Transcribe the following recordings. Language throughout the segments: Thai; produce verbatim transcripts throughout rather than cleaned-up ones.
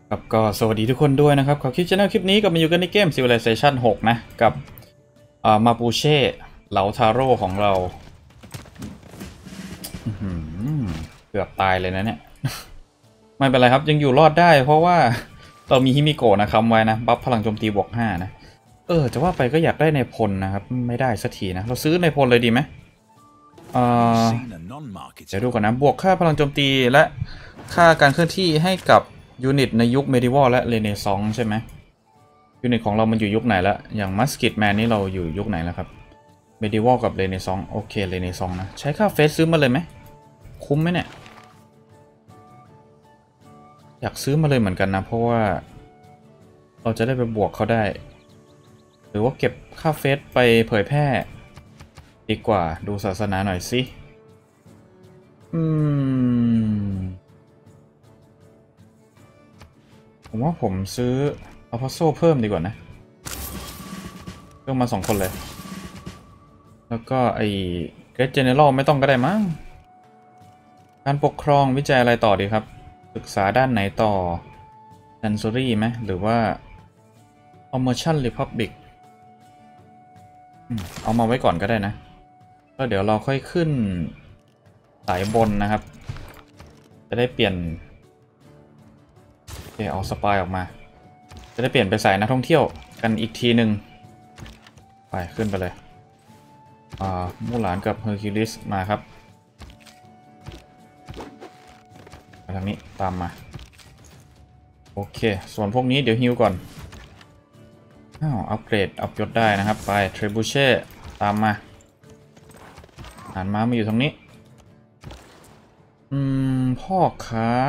ครับก็สวัสดีทุกคนด้วยนะครับขอคลิปช anel คลิปนี้ก็มาอยู่กันในเกม Civilization หกนะกับมาปูเช่เหลาทาโร่ของเราเกือบตายเลยนะเนี่ยไม่เป็นไรครับยังอยู่รอดได้เพราะว่าเรามีฮิมิโกะนะคำไว้นะบัฟพลังโจมตีบวกห้านะเออจะว่าไปก็อยากได้ในพลนะครับไม่ได้สักทีนะเราซื้อในพลเลยดีไหมเออเดี๋ยวดูก่อนนะบวกค่าพลังโจมตีและค่าการเคลื่อนที่ให้กับยูนิตในยุคเมดิวอลและเรเนซองส์ใช่ไหมยูนิตของเรามันอยู่ยุคไหนแล้วอย่างมัสกิตแมนนี่เราอยู่ยุคไหนแล้วครับเมดิวอลกับเรเนซองส์โอเคเรเนซองส์นะใช้ค่าเฟสซื้อมาเลยไหมคุ้มไหมเนี่ยอยากซื้อมาเลยเหมือนกันนะเพราะว่าเราจะได้ไปบวกเขาได้หรือว่าเก็บค่าเฟสไปเผยแพร่ดีกว่าดูศาสนาหน่อยสิอืมผมว่าผมซื้ออัลพาโซเพิ่มดีกว่านะเพิ่มมาสองคนเลยแล้วก็ไอ้เกรดเจเนอรัลไม่ต้องก็ได้มั้งการปกครองวิจัยอะไรต่อดีครับศึกษาด้านไหนต่อ Chancery ไหมหรือว่า Commercial Republic เอามาไว้ก่อนก็ได้นะแล้วเดี๋ยวเราค่อยขึ้นสายบนนะครับจะได้เปลี่ยนโอเคเอาสปายออกมาจะได้เปลี่ยนไปสายนักท่องเที่ยวกันอีกทีหนึ่งไปขึ้นไปเลยอ่ามูหลานกับเฮอร์คิวลิสมาครับไปทางนี้ตามมาโอเคส่วนพวกนี้เดี๋ยวฮิวก่อนอ้าวอัปเกรดอัพยศได้นะครับไปเทรบูเช่ตามมาอ่านมามาอยู่ตรงนี้อืมพ่อค้า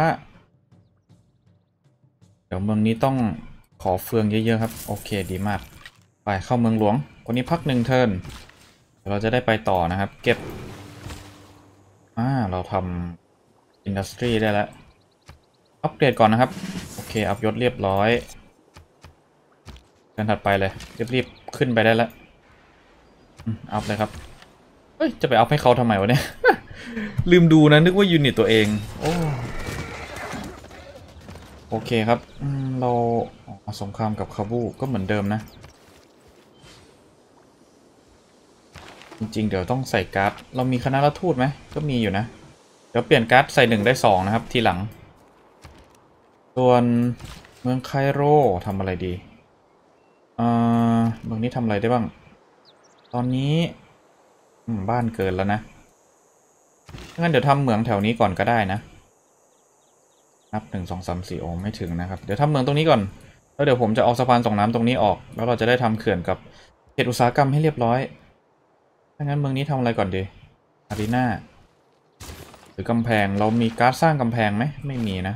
เดี๋ยวเมืองนี้ต้องขอเฟืองเยอะๆครับโอเคดีมากไปเข้าเมืองหลวงคนนี้พักหนึ่งเทิร์นเราจะได้ไปต่อนะครับเก็บอ่าเราทำอินดัสทรีได้แล้วอัปเกรดก่อนนะครับโอเคอัพยศเรียบร้อยเดินถัดไปเลยรีบๆขึ้นไปได้แล้วอัพเลยครับเฮ้ยจะไปอัพให้เขาทำไมวะเนี่ย ลืมดูนะนึกว่ายูนิตตัวเองโอ้โอเคครับเราสงครามกับคาบูก็เหมือนเดิมนะจริงๆเดี๋ยวต้องใส่การ์ดเรามีคณะรัฐทูตไหมก็มีอยู่นะเดี๋ยวเปลี่ยนการ์ดใส่หนึ่งได้สองนะครับทีหลังส่วนเมืองไคโรทำอะไรดีเอ่อเมืองนี้ทำอะไรได้บ้างตอนนี้บ้านเกินแล้วนะงั้นเดี๋ยวทำเมืองแถวนี้ก่อนก็ได้นะนับหนึ่งสองสามสี่โอไม่ถึงนะครับเดี๋ยวทำเมืองตรงนี้ก่อนแล้วเดี๋ยวผมจะเอาสะพานส่งน้ำตรงนี้ออกแล้วเราจะได้ทำเขื่อนกับเขตอุตสาหกรรมให้เรียบร้อยถ้างั้นเมืองนี้ทำอะไรก่อนดีอารีนาหรือกำแพงเรามีการ์ดสร้างกำแพงไหมไม่มีนะ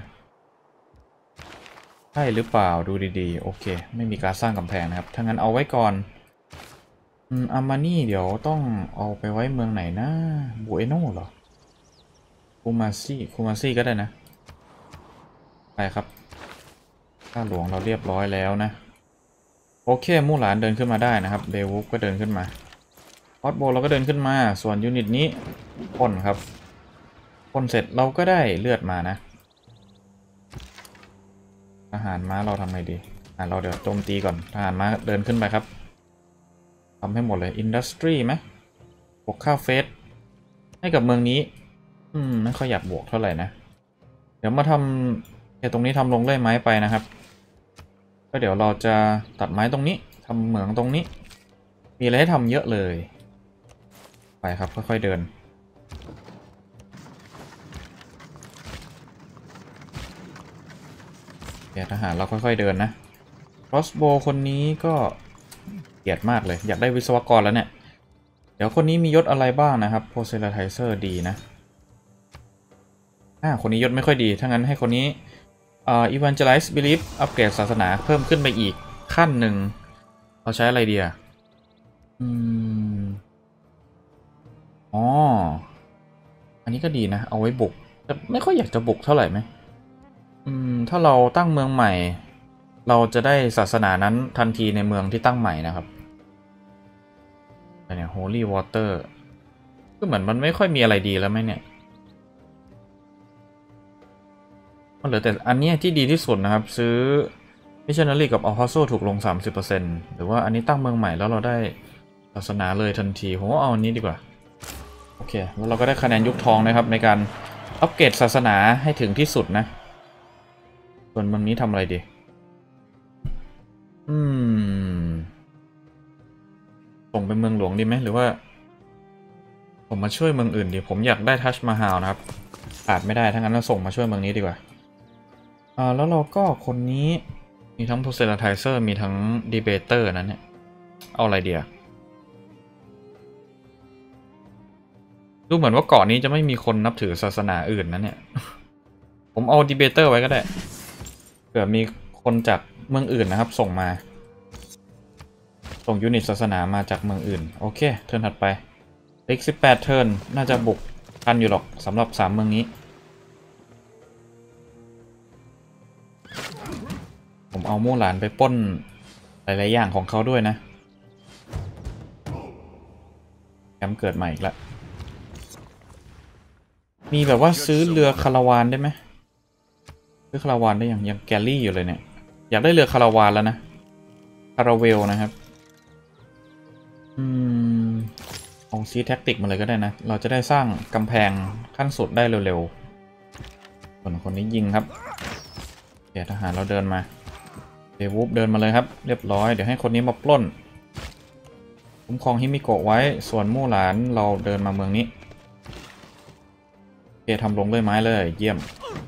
ใช่หรือเปล่าดูดีๆโอเคไม่มีการสร้างกำแพงนะครับถ้างั้นเอาไว้ก่อนอืมอามานี่เดี๋ยวต้องเอาไปไว้เมืองไหนนะบูเอโน่เหรอคูมาซี่คูมาซี่ก็ได้นะไปครับข้าหลวงเราเรียบร้อยแล้วนะโอเคมู่หลานเดินขึ้นมาได้นะครับเบวูฟก็เดินขึ้นมาฮอตโบเราก็เดินขึ้นมาส่วนยูนิตนี้พ่นครับพ่นเสร็จเราก็ได้เลือดมานะทหารม้าเราทำไงดีอ่าเราเดี๋ยวโจมตีก่อนทหารม้าเดินขึ้นไปครับทำให้หมดเลยอินดัสทรีไหมบวกค่าเฟสให้กับเมืองนี้อืมไม่ค่อยอยากบวกเท่าไหร่นะเดี๋ยวมาทำแค่ตรงนี้ทำลงเลื่อยไม้ไปนะครับก็เดี๋ยวเราจะตัดไม้ตรงนี้ทำเหมืองตรงนี้มีอะไรให้ทำเยอะเลยไปครับค่อยๆเดินเดี๋ยวทหารเราค่อยๆเดินนะครอสโบคนนี้ก็เกลียดมากเลยอยากได้วิศวกรแล้วเนี่ยเดี๋ยวคนนี้มียศอะไรบ้างนะครับโพเซลไทเซอร์ดีนะอ่าคนนี้ยศไม่ค่อยดีถ้างั้นให้คนนี้อ่า Evangelize Belief อัปเกรดศาสนาเพิ่มขึ้นไปอีกขั้นหนึ่งเราใช้อะไรดีอ่ะอืมอ๋ออันนี้ก็ดีนะเอาไว้บุกแต่ไม่ค่อยอยากจะบุกเท่าไหร่ไหมอืมถ้าเราตั้งเมืองใหม่เราจะได้ศาสนานั้นทันทีในเมืองที่ตั้งใหม่นะครับเนี่ย Holy Water ก็เหมือนมันไม่ค่อยมีอะไรดีแล้วไหมเนี่ยมันเหลือแต่อันนี้ที่ดีที่สุดนะครับซื้อ Missionary กับ Al Paso ถูกลง สามสิบเปอร์เซ็นต์ หรือว่าอันนี้ตั้งเมืองใหม่แล้วเราได้ศาสนาเลยทันทีผมว่าเอาอันนี้ดีกว่าโอเคแล้วเราก็ได้คะแนนยุคทองนะครับในการอัปเกรดศาสนาให้ถึงที่สุดนะส่วนเมืองนี้ทำอะไรดีอืมส่งไปเมืองหลวงดีไหมหรือว่าผมมาช่วยเมืองอื่นดีผมอยากได้ทัชมาฮาลนะครับขาดไม่ได้ทั้งนั้นเราส่งมาช่วยเมืองนี้ดีกว่าอ่าแล้วเราก็คนนี้มีทั้ง Proselytizer มีทั้ง Debater นั้นเนี่ยเอาอะไรดีอะดูเหมือนว่าเกาะนี้จะไม่มีคนนับถือศาสนาอื่นนะเนี่ยผมเอา Debater ไว้ก็ได้เผื่อมีคนจากเมืองอื่นนะครับส่งมาส่งยูนิตศาสนามาจากเมืองอื่นโอเคเทิร์นถัดไปอีกสิบแปดเทิร์นน่าจะบุกทันอยู่หรอกสำหรับสามเมืองนี้ผมเอามู่หลานไปปล้นหลายๆอย่างของเขาด้วยนะแคมป์เกิดใหม่อีกแล้วมีแบบว่าซื้อเรือคาราวานได้ไหมซื้อคาราวานได้ยังยังแกลลี่อยู่เลยเนี่ยอยากได้เรือคาราวานแล้วนะคาราเวลนะครับอืมเอาซีแท็กติกมาเลยก็ได้นะเราจะได้สร้างกำแพงขั้นสุดได้เร็วๆส่วนคนนี้ยิงครับเดี๋ยวทหารเราเดินมาเดวูฟเดินมาเลยครับเรียบร้อยเดี๋ยวให้คนนี้มาปล้นคุ้มครองฮิมิโกะไว้ส่วนมู่หลานเราเดินมาเมืองนี้โอเคทำลงด้วยไม้เลยเยี่ยม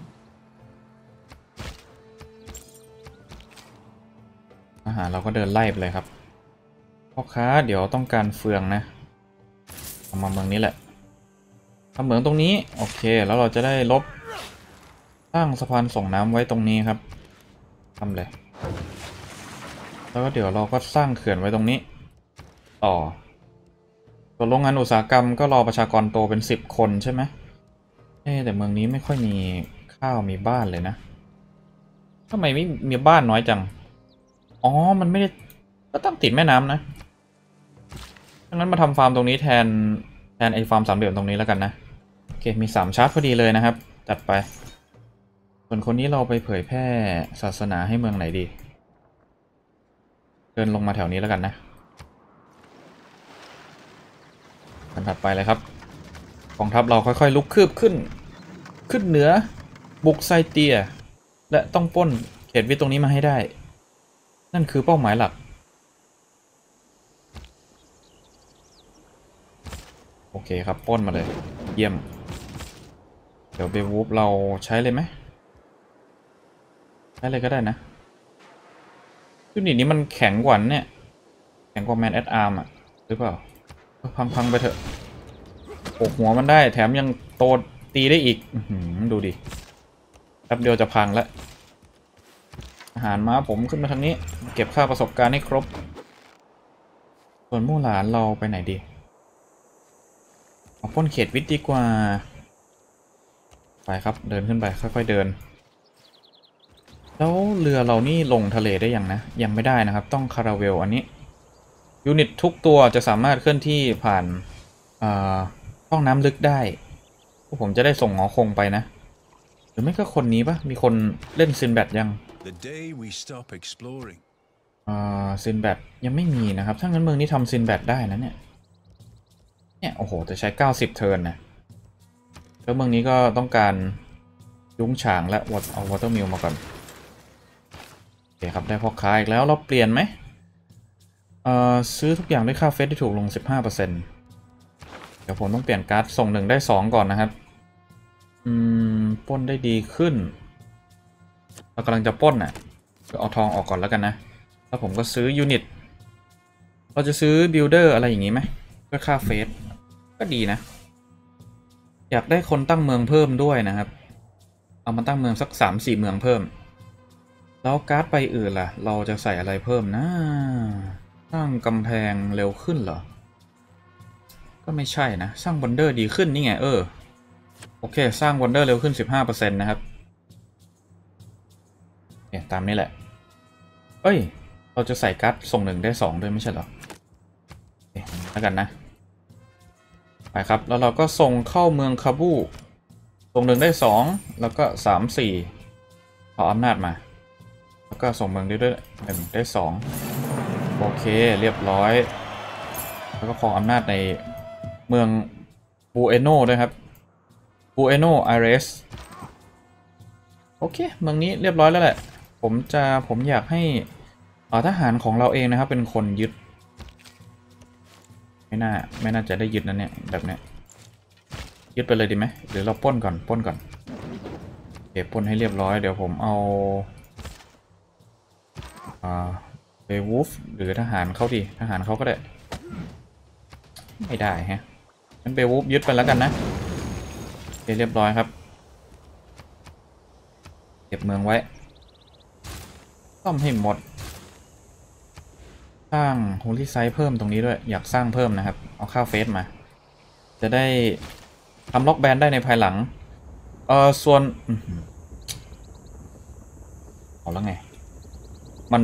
ทหารเราก็เดินไล่ไปเลยครับพ่อค้าเดี๋ยวต้องการเฟืองนะเอามาเมืองนี้แหละทำเหมืองตรงนี้โอเคแล้วเราจะได้ลบสร้างสะพานส่งน้ำไว้ตรงนี้ครับทำเลยแล้วก็เดี๋ยวเราก็สร้างเขื่อนไว้ตรงนี้ต่อส่วนโรงงานอุตสาหกรรมก็รอประชากรโตเป็นสิบคนใช่ไหมเอ๊แต่เมืองนี้ไม่ค่อยมีข้าวมีบ้านเลยนะทำไมไม่มีบ้านน้อยจังอ๋อมันไม่ได้ก็ตั้งติดแม่น้ำนะดังนั้นมาทำฟาร์มตรงนี้แทนแทนไอ้ฟาร์มสามเหลี่ยมตรงนี้แล้วกันนะโอเคมีสามชาร์จพอดีเลยนะครับจัดไปส่วนคนนี้เราไปเผยแพร่ศาสนาให้เมืองไหนดีเดินลงมาแถวนี้แล้วกันนะกันถัดไปเลยครับกองทัพเราค่อยๆลุกคืบขึ้นขึ้นเหนือบุกไซเตียและต้องปล้นเขตวิทย์ตรงนี้มาให้ได้นั่นคือเป้าหมายหลักโอเคครับปล้นมาเลยเยี่ยมเดี๋ยวเบวูฟเราใช้เลยไหมใช้เลยก็ได้นะยูนิตนี้มันแข็งกว่าเนี่ยแข็งกว่าแมนแอดอาร์มอ่ะหรือเปล่าพังๆไปเถอะโขกหัวมันได้แถมยังโตตีได้อีกดูดิแป๊บเดียวจะพังแล้วอาหารม้าผมขึ้นมาทางนี้เก็บค่าประสบการณ์ให้ครบส่วนมู่หลานเราไปไหนดีเอาป้นเขตวิทย์ดีกว่าไปครับเดินขึ้นไปค่อยๆเดินแล้วเรือเรานี่ลงทะเลได้ยังนะยังไม่ได้นะครับต้องคาราเวลอันนี้ยูนิตทุกตัวจะสามารถเคลื่อนที่ผ่านช่องน้ำลึกได้พวกผมจะได้ส่งหงอคงไปนะหรือไม่ก็คนนี้ปะมีคนเล่นซินแบดยังอ่าซินแบดยังไม่มีนะครับถ้างั้นเมืองนี้ทำซินแบดได้นะเนี่ยเนี่ยโอ้โหจะใช้เก้าสิบเทิร์นนะแล้วเมืองนี้ก็ต้องการยุ้งฉางและวัดเอาวอเตอร์มิลมาก่อนโอเคครับได้พ่อค้าอีกแล้วเราเปลี่ยนไหมเอ่อซื้อทุกอย่างด้วยค่าเฟสที่ถูกลง สิบห้าเปอร์เซ็นต์ เดี๋ยวผมต้องเปลี่ยนการ์ดส่งหนึ่งได้สองก่อนนะครับอืมปล้นได้ดีขึ้นเรากำลังจะปล้นน่ะก็เอาทองออกก่อนแล้วกันนะแล้วผมก็ซื้อยูนิตเราจะซื้อบิลเดอร์อะไรอย่างงี้ไหมเพื่อค่าเฟสก็ดีนะอยากได้คนตั้งเมืองเพิ่มด้วยนะครับเอามาตั้งเมืองสัก สามสี่เมืองเพิ่มแล้วการ์ดไปอื่นล่ะเราจะใส่อะไรเพิ่มนะสร้างกำแพงเร็วขึ้นเหรอก็ไม่ใช่นะสร้างวันเดอร์ดีขึ้นนี่ไงเออโอเคสร้างวันเดอร์เร็วขึ้น สิบห้าเปอร์เซ็นต์ นะครับเนี่ยตามนี้แหละเอ้ยเราจะใส่การ์ดส่งหนึ่งได้สองด้วยไม่ใช่เหรอเอ๊ะแล้วกันนะไปครับแล้วเราก็ส่งเข้าเมืองคาบูส่งหนึ่งได้สองแล้วก็สาม สี่เอาอำนาจมาแล้วก็ส่งเมืองได้ด้วยหนึ่งได้สองโอเคเรียบร้อยแล้วก็ครองอำนาจในเมืองบูเอโนด้วยครับบูเอโนไอเรสโอเคเมืองนี้เรียบร้อยแล้วแหละผมจะผมอยากให้ทหารของเราเองนะครับเป็นคนยึดไม่น่าไม่น่าจะได้ยึดนะเนี่ยแบบเนี้ยยึดไปเลยดีไหมหรือเราปล้นก่อนปล้นก่อนเก็บปล้นให้เรียบร้อยเดี๋ยวผมเอาเบวูฟหรือทหารเขาดีทหารเขาก็ได้ไม่ได้ฮะงั้นเบวูฟยึดไปแล้วกันนะเรียบร้อยครับเก็บเมืองไว้ซ่อมให้หมดสร้างโฮลี่ไซต์เพิ่มตรงนี้ด้วยอยากสร้างเพิ่มนะครับเอาค่าเฟสมาจะได้ทำล็อกแบนได้ในภายหลังเออส่วนเอาแล้วไงมัน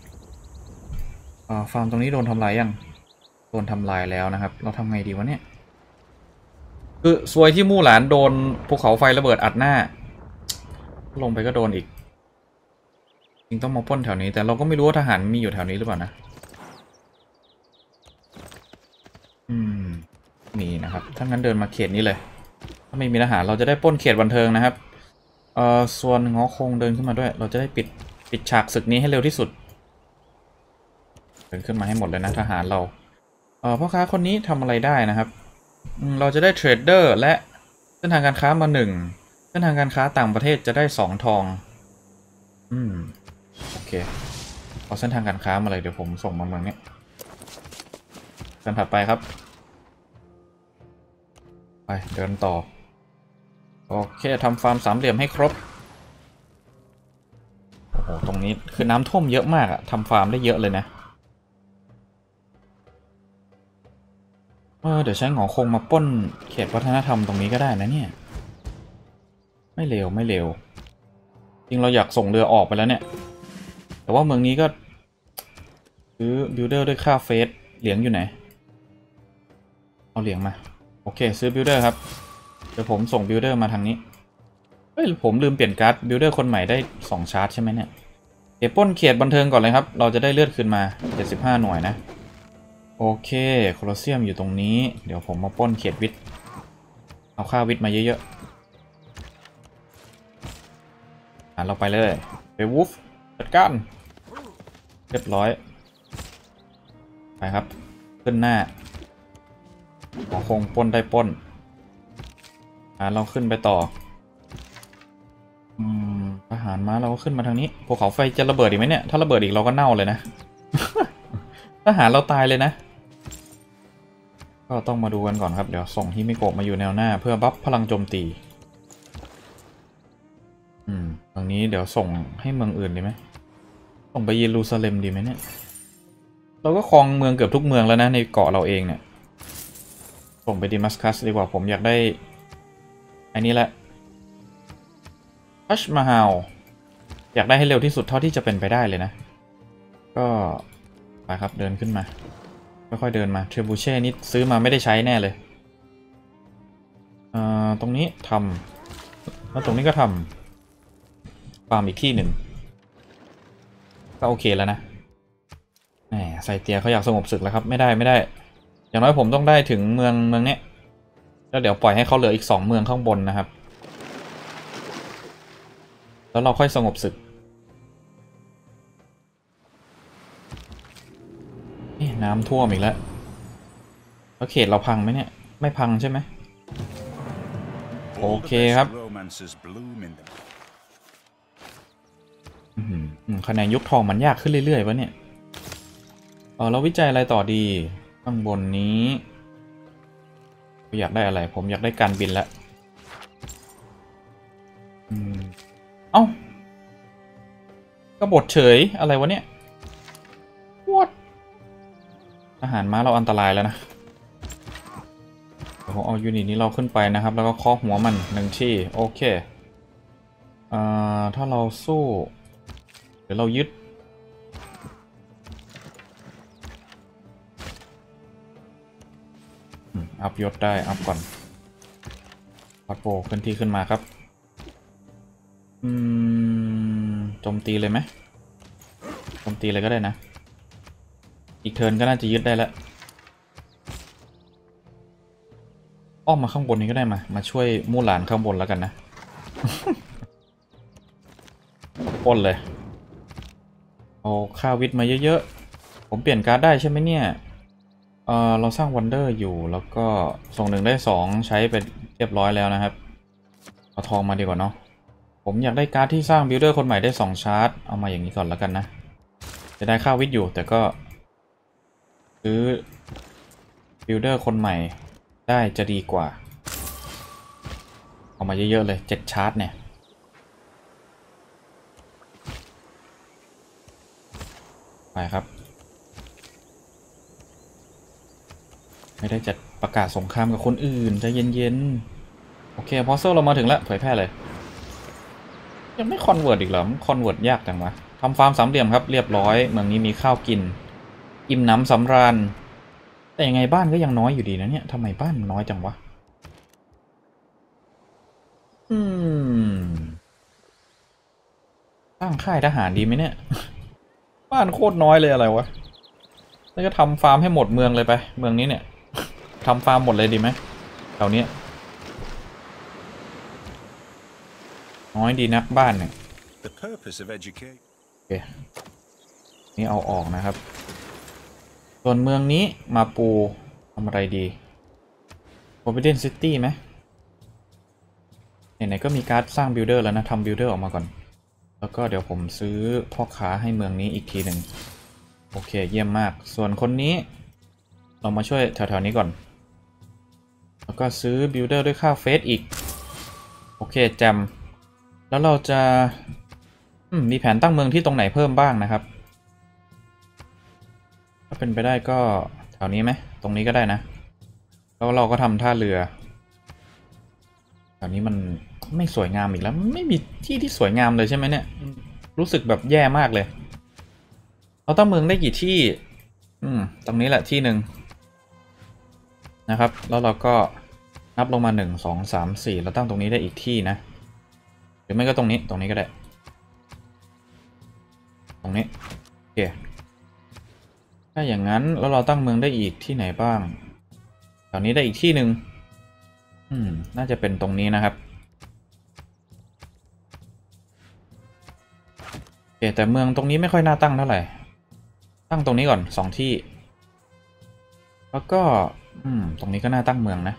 ฟาร์มตรงนี้โดนทำลายยังโดนทำลายแล้วนะครับเราทำไงดีวะเนี่ยคือซวยที่มู่หลานโดนภูเขาไฟระเบิดอัดหน้าลงไปก็โดนอีกจริงต้องมาปล้นแถวนี้แต่เราก็ไม่รู้ว่าทหารมีอยู่แถวนี้หรือเปล่านะอืมมีนะครับถ้างั้นเดินมาเขตนี้เลยถ้าไม่มีทหารเราจะได้ปล้นเขตบันเทิงนะครับเอ่อส่วนงอคงเดินขึ้นมาด้วยเราจะได้ปิดปิดฉากศึกนี้ให้เร็วที่สุดเดินขึ้นมาให้หมดเลยนะทหารเราเอ่อพ่อค้าคนนี้ทำอะไรได้นะครับเราจะได้เทรดเดอร์และเส้นทางการค้ามาหนึ่งเส้นทางการค้าต่างประเทศจะได้สองทองอืมโอเคเอาเส้นทางการค้ามาเลยเดี๋ยวผมส่งมาเมืองนี้เดินถัดไปครับไปเดินต่อโอเคทำฟาร์มสามเหลี่ยมให้ครบโอ้โหตรงนี้คือน้ำท่วมเยอะมากอะทำฟาร์มได้เยอะเลยนะเออเดี๋ยวใช้หงอคงมาปล้นเขตวัฒนธรรมตรงนี้ก็ได้นะเนี่ยไม่เร็วไม่เร็วจริงเราอยากส่งเรือออกไปแล้วเนี่ยแต่ว่าเมืองนี้ก็ซื้อบิลเดอร์ด้วยค่าเฟสเหรียญอยู่ไหนเอาเหรียญมาโอเคซื้อบิลเดอร์ครับเดี๋ยวผมส่งบิลเดอร์มาทางนี้เฮ้ยผมลืมเปลี่ยนการ์ดบิลเดอร์คนใหม่ได้สองชาร์จใช่ไหมเนี่ยเก็บปล้นเขตบันเทิงก่อนเลยครับเราจะได้เลือดคืนมาเจ็ดสิบห้าหน่วยนะโอเคโคลอสเซียมอยู่ตรงนี้เดี๋ยวผมมาปล้นเขตวิทย์เอาค่าวิทย์มาเยอะๆอ่ะเราไปเลยไปวูฟจัดการเรียบร้อยไปครับขึ้นหน้าหอคงปล้นได้ปล้นอ่ะเราขึ้นไปต่ออืมทหารมาเราก็ขึ้นมาทางนี้ภูเขาไฟจะระเบิดอีกไหมเนี่ยถ้าระเบิดอีกเราก็เน่าเลยนะ ทหารเราตายเลยนะก็ต้องมาดูกันก่อนครับเดี๋ยวส่งฮิมิโกะมาอยู่แนวหน้าเพื่อบัฟพลังโจมตีอืมตรงนี้เดี๋ยวส่งให้เมืองอื่นดีไหมส่งไปเยรูซาเล็มดีไหมเนี่ยเราก็ครองเมืองเกือบทุกเมืองแล้วนะในเกาะเราเองเนี่ยส่งไปดิมัสคัสดีกว่าผมอยากได้อันนี้แหละทัชมาฮาลอยากได้ให้เร็วที่สุดเท่าที่จะเป็นไปได้เลยนะก็ไปครับเดินขึ้นมาค่อยๆเดินมาเทรบูเช่นี่ซื้อมาไม่ได้ใช้แน่เลยตรงนี้ทำแล้วตรงนี้ก็ทำฟาร์มอีกที่หนึ่งก็โอเคแล้วนะแหมไซเตียเขาอยากสงบศึกแล้วครับไม่ได้ไม่ได้อย่างน้อยผมต้องได้ถึงเมืองเมืองนี้แล้วเดี๋ยวปล่อยให้เขาเหลืออีกสองเมืองข้างบนนะครับแล้วเราค่อยสงบศึกน้ำท่วมอีกแล้วแล้วเขตเราพังไหมเนี่ยไม่พังใช่ไหมโอเคครับคะแนนยุคทองมันยากขึ้นเรื่อยๆวะเนี่ยเออเราวิจัยอะไรต่อดีข้างบนนี้อยากได้อะไรผมอยากได้การบินแล้วเอ้ากบฏเฉยอะไรวะเนี่ย What ทหารม้าเราอันตรายแล้วนะเดี๋ยวผมเอายูนิตนี้เราขึ้นไปนะครับแล้วก็เคาะหัวมันหนึ่งที่โอเคเอ่อถ้าเราสู้เดี๋ยวเรายึดอัพยศได้อัพก่อนพัดโบขึ้นที่ขึ้นมาครับอืมโจมตีเลยไหมโจมตีเลยก็ได้นะอีกเทิร์นก็น่าจะยึดได้แล้วอ้อมมาข้างบนนี้ก็ได้มามาช่วยมู่หลานข้างบนแล้วกันนะ ปล้นเลยเอาค่าวิทย์มาเยอะๆผมเปลี่ยนการ์ดได้ใช่ไหมเนี่ยเออเราสร้างวันเดอร์อยู่แล้วก็ส่งหนึ่งได้สองใช้ไปเรียบร้อยแล้วนะครับเอาทองมาดีกว่าเนาะผมอยากได้การ์ดที่สร้างบิลเดอร์คนใหม่ได้สองชาร์จเอามาอย่างนี้ก่อนแล้วกันนะจะได้ค่าวิทย์อยู่แต่ก็ซื้อบิลเดอร์คนใหม่ได้จะดีกว่าเอามาเยอะๆเลยเจ็ดชาร์จเนี่ยไปครับไม่ได้จะประกาศสงครามกับคนอื่นใจเย็นๆโอเคพอเซลเรามาถึงแล้วเผยแพร่เลยยังไม่คอนเวิร์ตอีกเหรอคอนเวิร์ตยากจังวะทำฟาร์มสามเหลี่ยมครับเรียบร้อยเมืองนี้มีข้าวกินอิ่มหนำสำราญแต่ยังไงบ้านก็ยังน้อยอยู่ดีนะเนี่ยทำไมบ้านน้อยจังวะอืมตั้งค่ายทหารดีไหมเนี่ยบ้านโคตรน้อยเลยอะไรวะแล้วก็ทำฟาร์มให้หมดเมืองเลยไปเมืองนี้เนี่ยทำฟาร์มหมดเลยดีไหมแถวนี้น้อยดีนักบ้านเนี่ยโอเคนี่เอาออกนะครับส่วนเมืองนี้มาปูทำอะไรดี Forbidden City ไหมไหนๆก็มีการ์ดสร้างบิลเดอร์แล้วนะทำบิลเดอร์ออกมาก่อนแล้วก็เดี๋ยวผมซื้อพ่อค้าให้เมืองนี้อีกทีหนึ่งโอเคเยี่ยมมากส่วนคนนี้เรามาช่วยแถวๆนี้ก่อนแล้วก็ซื้อบิลเดอร์ด้วยค่าเฟสอีกโอเคแจมแล้วเราจะมีแผนตั้งเมืองที่ตรงไหนเพิ่มบ้างนะครับถ้าเป็นไปได้ก็แถวนี้ไหมตรงนี้ก็ได้นะแล้วเราก็ทำท่าเรือแถวนี้มันไม่สวยงามอีกแล้วไม่มีที่ที่สวยงามเลยใช่ไหมเนี่ยรู้สึกแบบแย่มากเลยเราตั้งเมืองได้กี่ที่อืมตรงนี้แหละที่หนึ่งนะครับแล้วเราก็นับลงมาหนึ่งสองสามสี่เราตั้งตรงนี้ได้อีกที่นะหรือไม่ก็ตรงนี้ตรงนี้ก็ได้ตรงนี้โอเคถ้าอย่างนั้นแล้วเราตั้งเมืองได้อีกที่ไหนบ้างแถวนี้ได้อีกที่หนึ่งอืมน่าจะเป็นตรงนี้นะครับโอเคแต่เมืองตรงนี้ไม่ค่อยน่าตั้งเท่าไหร่ตั้งตรงนี้ก่อนสองที่แล้วก็อืมตรงนี้ก็น่าตั้งเมืองนะ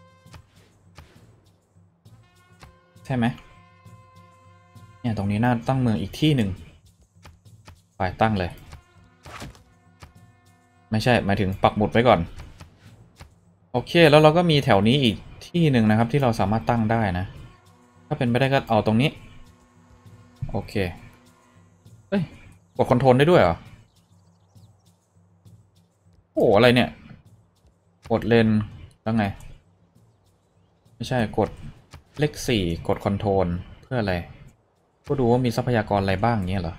ใช่ไหมเนี่ยตรงนี้น่าตั้งเมืองอีกที่หนึ่งไปตั้งเลยไม่ใช่หมายถึงปักหมุดไว้ก่อนโอเคแล้วเราก็มีแถวนี้อีกที่หนึ่งนะครับที่เราสามารถตั้งได้นะถ้าเป็นไปได้ก็เอาตรงนี้โอเคเอ้ยกดคอนโทรลได้ด้วยเหรอโอ้อะไรเนี่ยกดเลนแล้วไงไม่ใช่กดเลขสี่กดคอนโทรลเพื่ออะไรก็ดูว่ามีทรัพยากรอะไรบ้างเงี้ยเหรอ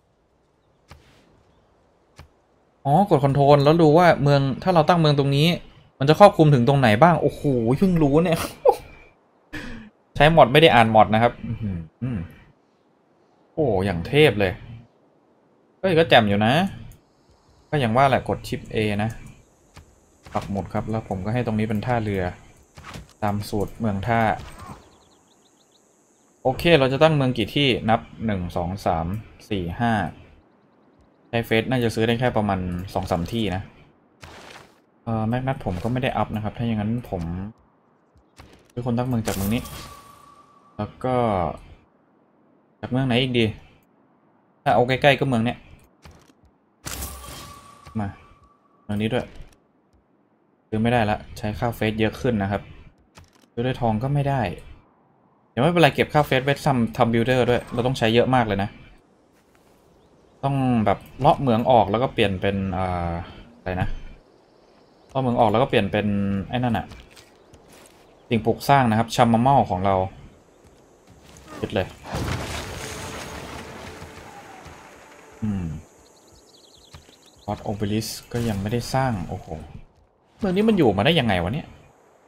อ๋อกดคอนโทรลแล้วดูว่าเมืองถ้าเราตั้งเมืองตรงนี้มันจะครอบคลุมถึงตรงไหนบ้างโอ้โหเพิ่งรู้เนี่ย ใช้มอดไม่ได้อ่านมอดนะครับอืมโอ้อย่างเทพเลยเฮ้ยก็แจ่มอยู่นะก็อย่างว่าแหละกดชิป A นะปักหมุดครับแล้วผมก็ให้ตรงนี้เป็นท่าเรือตามสูตรเมืองท่าโอเคเราจะตั้งเมืองกี่ที่นับหนึ่งสองสามสี่ห้าใช้เฟสน่าจะซื้อได้แค่ประมาณสองสามที่นะเออแมกนัทผมก็ไม่ได้อัพนะครับถ้าอย่างนั้นผมซื้อคนตั้งเมืองจากเมืองนี้แล้วก็จากเมืองไหนอีกดีถ้าเอาใกล้ๆก็เมืองเนี้ยมาเมืองนี้ด้วยซื้อไม่ได้ละใช้ค่าเฟสเยอะขึ้นนะครับซื้อด้วยทองก็ไม่ได้เดี๋ยวไม่เป็นไรเก็บค่าเฟสไว้ทำทำบิลเดอร์ด้วยเราต้องใช้เยอะมากเลยนะต้องแบบเลาะเมืองออกแล้วก็เปลี่ยนเป็นอ่าอะไรนะเลาะเมืองออกแล้วก็เปลี่ยนเป็นไอ้นั่นอะสิ่งปลูกสร้างนะครับชัมมาเมาของเรายึดเลยอืมพอดโอเบลิสก็ยังไม่ได้สร้างโอ้โหเมืองนี้มันอยู่มาได้ยังไงวะเนี่ย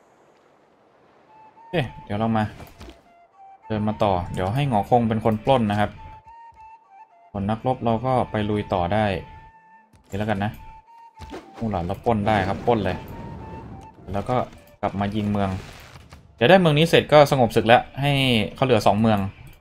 โอเคเดี๋ยวเรามาเดินมาต่อเดี๋ยวให้หงอคงเป็นคนปล้นนะครับคนนักรบเราก็ไปลุยต่อได้นี่แล้วกันนะมู่หลานเราปล้นได้ครับปล้นเลยแล้วก็กลับมายิงเมืองเดี๋ยวได้เมืองนี้เสร็จก็สงบศึกแล้วให้เขาเหลือสองเมือง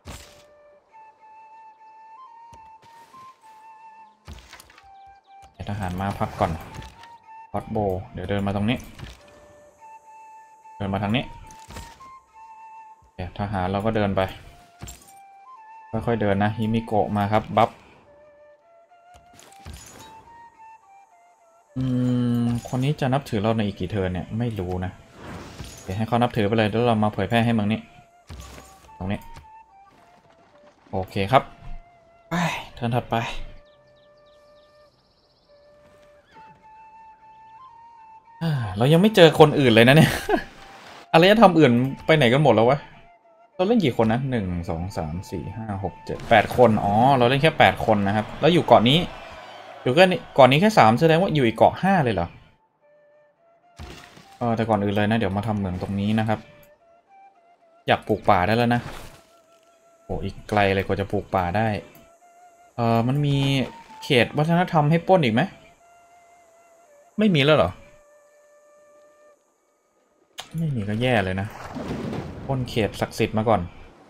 ทหารมาพักก่อนพอดโบเดี๋ยวเดินมาตรงนี้เดินมาทางนี้เดี๋ยวทหารเราก็เดินไปค่อยๆเดินนะฮิมิโกะมาครับบัฟอืมคนนี้จะนับถือเราในอีกกี่เทิร์นเนี่ยไม่รู้นะเดี๋ยวให้เขานับถือไปเลยแล้วเรามาเผยแพร่ให้เมืองนี้ตรงนี้โอเคครับไปเทิร์นถัดไปเรายังไม่เจอคนอื่นเลยนะเนี่ยอารยธรรมอื่นไปไหนกันหมดแล้ววะเราเล่นกี่คนนะหนึ่งสองสามสี่ห้าหกเจ็ดแปดคนอ๋อเราเล่นแค่แปดคนนะครับแล้วอยู่เกาะนี้อยู่แค่นี้เกาะนี้แค่สามแสดงว่าอยู่อีกเกาะห้าเลยเหรอเออแต่ก่อนอื่นเลยนะเดี๋ยวมาทำเหมืองตรงนี้นะครับอยากปลูกป่าได้แล้วนะโอ้อีกไกลเลยกว่าจะปลูกป่าได้เออมันมีเขตวัฒนธรรมให้ปล้นอีกไหมไม่มีแล้วเหรอไม่มีก็แย่เลยนะปล้นเขตศักดิ์สิทธิ์มาก่อน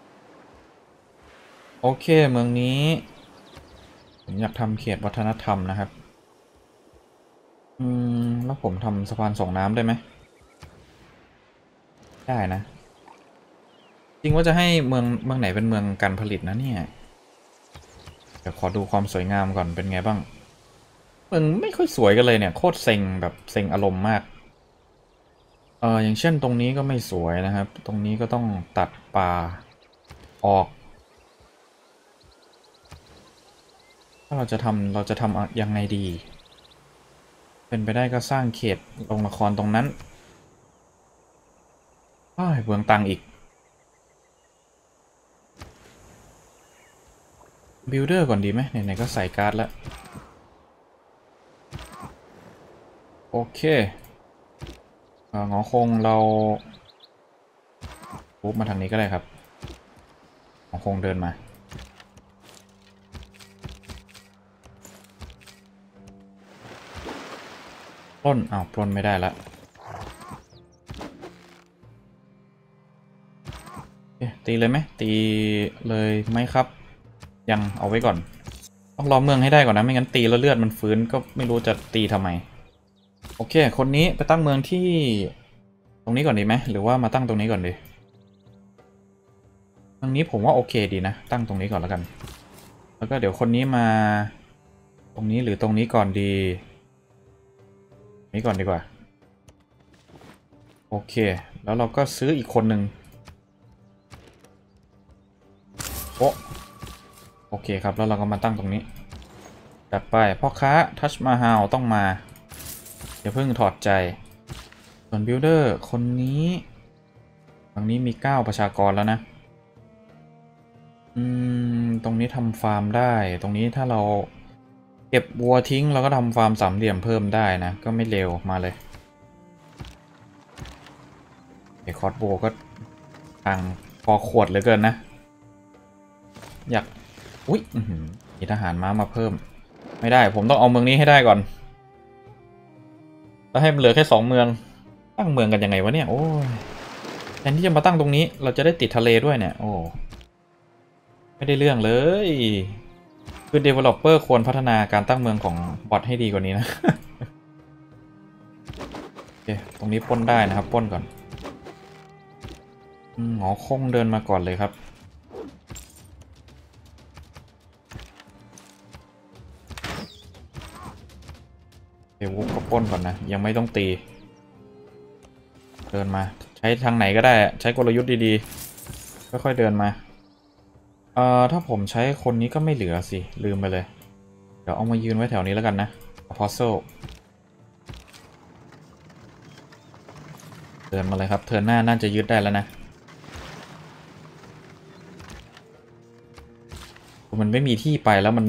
โอเคเมืองนี้ผมอยากทำเขตวัฒนธรรมนะครับอืมแล้วผมทำสะพานส่งน้ำได้ไหมได้นะจริงว่าจะให้เมืองเมืองไหนเป็นเมืองการผลิตนะเนี่ยเดี๋ยวขอดูความสวยงามก่อนเป็นไงบ้างเมืองไม่ค่อยสวยกันเลยเนี่ยโคตรเซ็งแบบเซ็งอารมณ์มากเอออย่างเช่นตรงนี้ก็ไม่สวยนะครับตรงนี้ก็ต้องตัดป่าออกถ้าเราจะทำเราจะทำยังไงดีเป็นไปได้ก็สร้างเขตโรงละครตรงนั้นอ้ายเบืองตังอีกบิลเดอร์ก่อนดีไหมไหนๆก็ใส่การ์ดแล้วโอเคหงอคงเราปุ๊บมาทางนี้ก็ได้ครับหงอคงเดินมาปล้นอ้าวปล้นไม่ได้ละตีเลยไหมตีเลยไหมครับยังเอาไว้ก่อนต้องรอเมืองให้ได้ก่อนนะไม่งั้นตีแล้วเลือดมันฟื้นก็ไม่รู้จะตีทำไมโอเคคนนี้ไปตั้งเมืองที่ตรงนี้ก่อนดีไหมหรือว่ามาตั้งตรงนี้ก่อนดีตรงนี้ผมว่าโอเคดีนะตั้งตรงนี้ก่อนแล้วกันแล้วก็เดี๋ยวคนนี้มาตรงนี้หรือตรงนี้ก่อนดีนี้ก่อนดีกว่าโอเคแล้วเราก็ซื้ออีกคนหนึ่งโอ้โอเคครับแล้วเราก็มาตั้งตรงนี้จัดไปพ่อค้าทัชมาฮาลต้องมาอย่าเพิ่งถอดใจส่วนบิลเดอร์คนนี้ฝั่งนี้มีเก้าประชากรแล้วนะอืมตรงนี้ทำฟาร์มได้ตรงนี้ถ้าเราเก็บวัวทิ้งเราก็ทำฟาร์มสามเหลี่ยมเพิ่มได้นะก็ไม่เร็วมาเลยไอคอร์ดโบก็ทางพอขวดเหลือเกินนะอยากอุ๊ยมีทหารม้ามาเพิ่มไม่ได้ผมต้องเอาเมืองนี้ให้ได้ก่อนแล้วให้มันเหลือแค่สองเมืองตั้งเมืองกันยังไงวะเนี่ยโอ้ยแทนที่จะมาตั้งตรงนี้เราจะได้ติดทะเลด้วยเนี่ยโอ้ไม่ได้เรื่องเลยคือ developer ควรพัฒนาการตั้งเมืองของบอทให้ดีกว่านี้นะ โอเคตรงนี้ปล้นได้นะครับปล้นก่อนหงอคงเดินมาก่อนเลยครับเดี๋ยววุกก็ปล้นก่อนนะยังไม่ต้องตีเดินมาใช้ทางไหนก็ได้ใช้กลยุทธ์ดีๆค่อยๆเดินมาเอ่อถ้าผมใช้คนนี้ก็ไม่เหลือสิลืมไปเลยเดี๋ยวเอามายืนไว้แถวนี้แล้วกันนะ Apostle เดินมาเลยครับเทิร์นหน้าน่าจะยึดได้แล้วนะมันไม่มีที่ไปแล้วมัน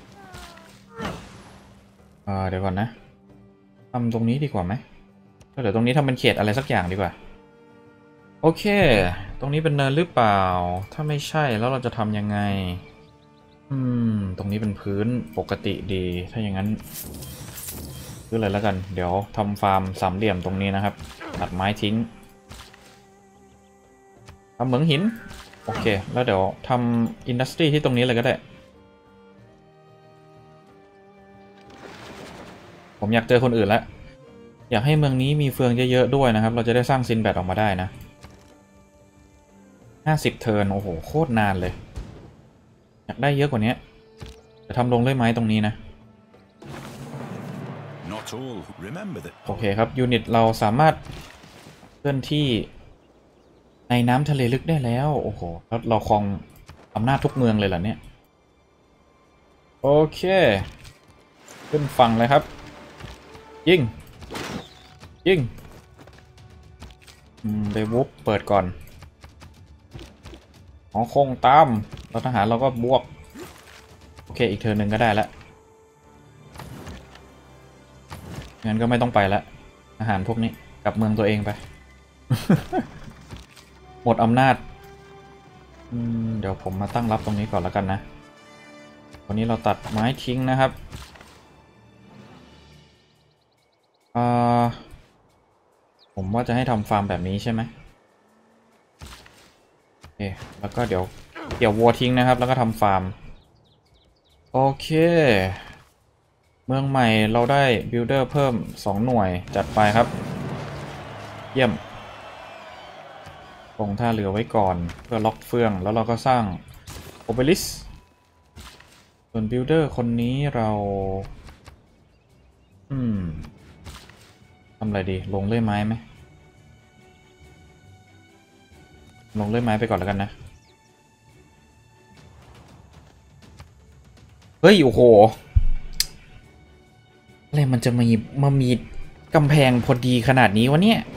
เอ่อเดี๋ยวก่อนนะทำตรงนี้ดีกว่าไหมเดี๋ยวตรงนี้ทำเป็นเขตอะไรสักอย่างดีกว่าโอเคตรงนี้เป็นเนินหรือเปล่าถ้าไม่ใช่แล้วเราจะทำยังไงอืมตรงนี้เป็นพื้นปกติดีถ้าอย่างนั้นซื้อเลยแล้วกันเดี๋ยวทำฟาร์มสามเหลี่ยมตรงนี้นะครับตัดไม้ทิ้งทำเหมืองหินโอเคแล้วเดี๋ยวทำอินดัสทรีที่ตรงนี้เลยก็ได้ผมอยากเจอคนอื่นแล้วอยากให้เมืองนี้มีเฟืองเยอะๆด้วยนะครับเราจะได้สร้างซินแบตออกมาได้นะห้าสิบเทิร์นโอ้โหโคตรนานเลยอยากได้เยอะกว่านี้จะทำลงด้วยไม้ตรงนี้นะโอเคครับยูนิตเราสามารถเคลื่อนที่ในน้ำทะเลลึกได้แล้วโอ้โหแล้วเราครองอำนาจทุกเมืองเลยเหรอเนี่ยโอเคขึ้นฝั่งเลยครับยิงยิงเดวุบเปิดก่อนหอคงตามเราทหารเราก็บวกโอเคอีกเทิร์นหนึ่งก็ได้แล้วงั้นก็ไม่ต้องไปแล้วทหารพวกนี้กลับเมืองตัวเองไป หมดอำนาจเดี๋ยวผมมาตั้งรับตรงนี้ก่อนแล้วกันนะวันนี้เราตัดไม้ทิ้งนะครับผมว่าจะให้ทำฟาร์มแบบนี้ใช่ไหมโอเคแล้วก็เดี๋ยวเกี่ยววัวทิ้งนะครับแล้วก็ทำฟาร์มโอเคเมืองใหม่เราได้บิลเดอร์เพิ่มสองหน่วยจัดไปครับเยี่ยมลงท่าเรือไว้ก่อนเพื่อล็อกเฟืองแล้วเราก็สร้างโอเบลิสส่วนบิลเดอร์คนนี้เราอืมทำอะไรดีลงเลื่อยไม้ไหมลงเลื่อยไม้ไปก่อนแล้วกันนะเฮ้ยโอ้โหอะไรมันจะมีมามีกำแพงพอดีขนาดนี้วะเนี่ย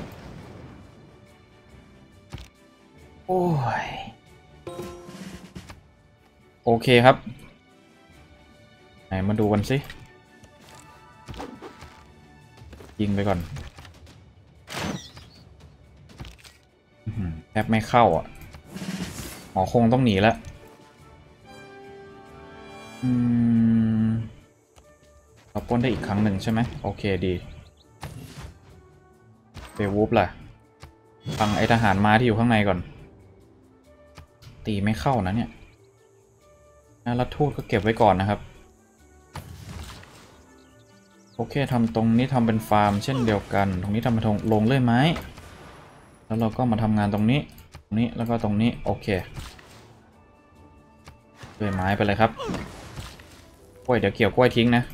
โอ้ยโอเคครับไหนมาดูกันสิยิงไปก่อนแทบไม่เข้าอ่ะหอคงต้องหนีแล้วอืมเราปล้นได้อีกครั้งหนึ่งใช่ไหมโอเคดีเบวูฟล่ะฟังไอทหารม้าที่อยู่ข้างในก่อนตีไม่เข้านะเนี่ยนารัฐทูตก็เก็บไว้ก่อนนะครับโอเคทำตรงนี้ทำเป็นฟาร์มเช่นเดียวกันตรงนี้ทำเป็นลงเลื่อยไม้แล้วเราก็มาทำงานตรงนี้ตรงนี้แล้วก็ตรงนี้โอเคเลื่อยไม้ไปเลยครับกล้วยเดี๋ยวเกี่ยวกล้วยทิ้งนะ